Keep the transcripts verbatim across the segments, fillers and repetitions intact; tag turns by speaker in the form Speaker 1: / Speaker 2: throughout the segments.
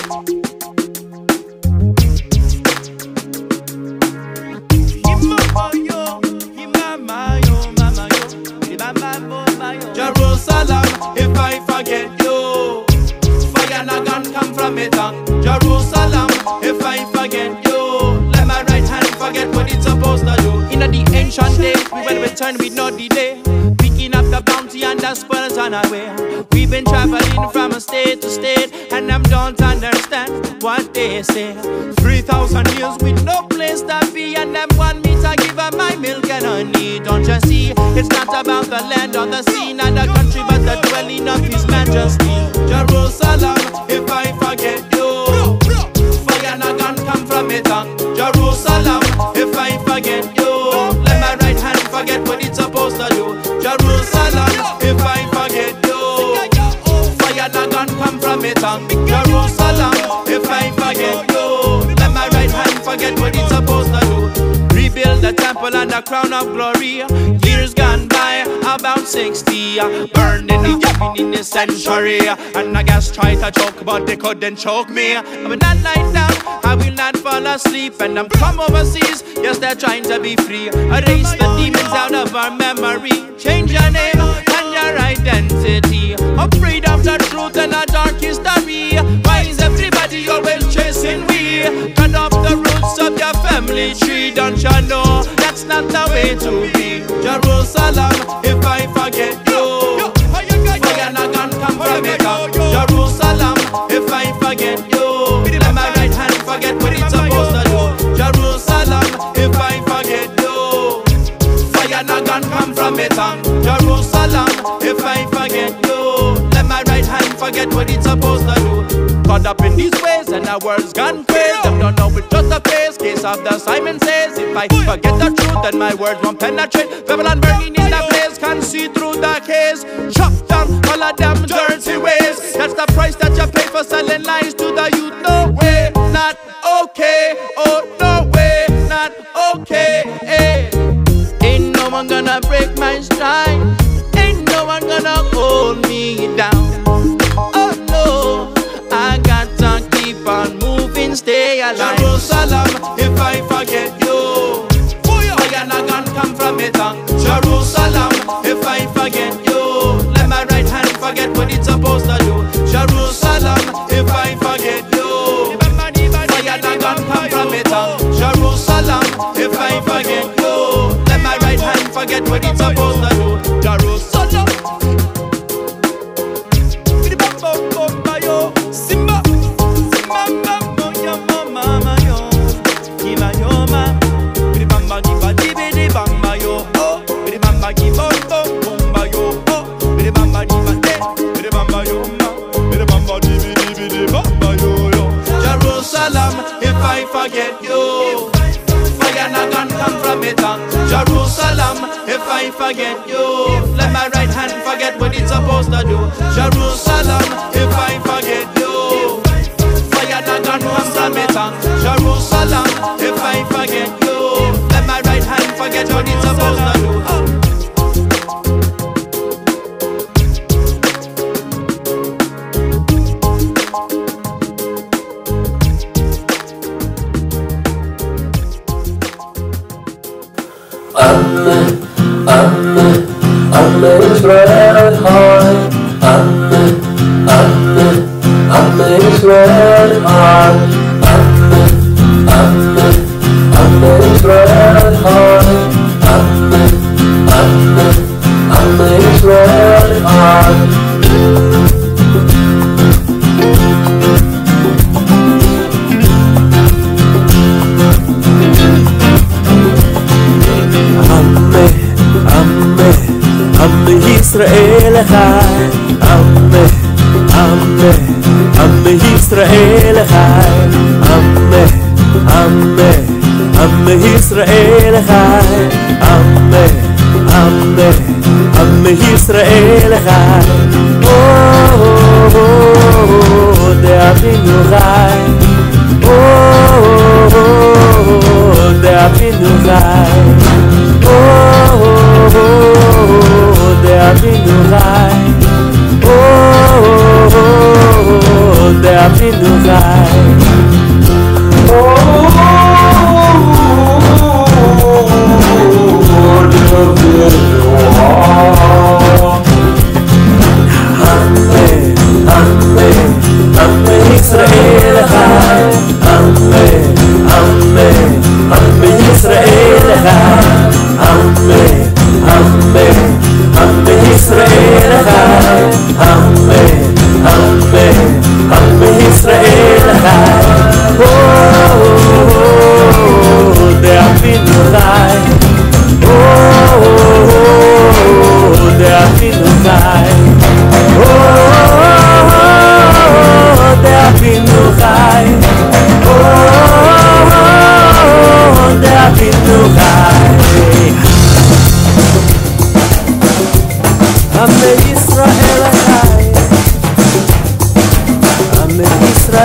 Speaker 1: Jerusalem, if I forget you, fire and a gun come from it. Jerusalem, if I forget you, let my right hand forget what it's supposed to do. In the ancient days, we will return with no delay, picking up the bounty and the spoils on our way. We've been traveling from state to state, and I don't understand what they say. Three thousand years with no place to be, and them want me to give up my milk and honey. Don't you see? It's not about the land or the sea, not the country, but the dwelling of His Majesty. Jerusalem, if I forget you, fire and a gun come from it. Jerusalem, if I forget you, let my right hand forget what it's supposed to do. Jerusalem, if I forget you, fire and a gun come from it. Jerusalem, if I forget you, let my right hand forget what it's supposed to do. Rebuild the temple and the crown of glory. Years gone by, about sixty, burned in the cabin in the century. And I guess try to choke, but they couldn't choke me. I will not lie down, I will not fall asleep. And I'm come overseas, yes, they're trying to be free. Erase the demons out of our memory. Change your name and your identity. Afraid of the truth and a dark history. Why is everybody always chasing we? Cut off the roots of your family tree. Don't you know that's not the way to be? Jerusalem, if I forget you, fire and a gun come from it. Jerusalem, if I forget you, let my right hand forget what it's supposed to do. Jerusalem, if I forget you, fire and a gun come from it. Jerusalem, if I forget you, let my right hand forget what it's supposed to do. Caught up in these ways and our world's gone crazy. Them don't know it's just a phase. Case of the Simon says, if I forget the truth, then my words won't penetrate. Babylon burning in the place, can't see through the haze. Chop down all of them dirty ways. That's the price that you pay for selling lies to the youth. No way, not okay. Oh, no way, not okay. Hey. Ain't no one gonna break my stride. Ain't no one gonna hold me down. Oh no, I got to keep on moving, stay alive. Jerusalem, if I forget you, fire and a gun come from it. Jerusalem, if I forget you, let my right hand forget what it's supposed to do. Jerusalem, if I forget you, fire and a gun come from it. Jerusalem, if I forget you, let my right hand forget what it's supposed to do. Jerusalem. Jerusalem, if I forget you, fire and a gun come from it. Jerusalem, if I forget you, let my right hand forget what it's supposed to do. Jerusalem, if I forget you, fire and a gun come from it. Jerusalem, if I forget you, let my right hand forget what it's supposed to do.
Speaker 2: I'm, I'm, I'm in red hot. I'm, I'm, I'm in red hot. I'm, I'm, I'm in red hot. I'm, I'm, I'm in red hot.
Speaker 3: Israel Chai, Amen, Amen, Amen, Israel Chai, Amen, Amen, Amen, Israel Chai, Amen, Amen, Amen, Israel Chai. Oh, oh, oh, the Avinu Chai. Oh, oh, oh, the Avinu Chai. Oh, oh, oh, the Avinu Chai. Oh, oh, oh, the Avinu Chai.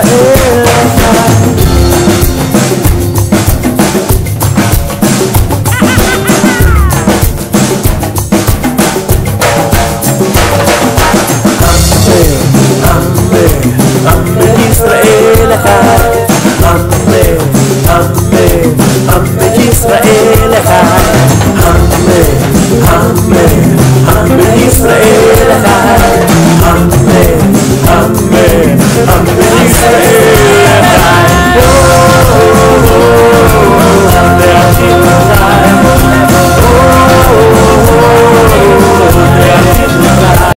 Speaker 3: eh.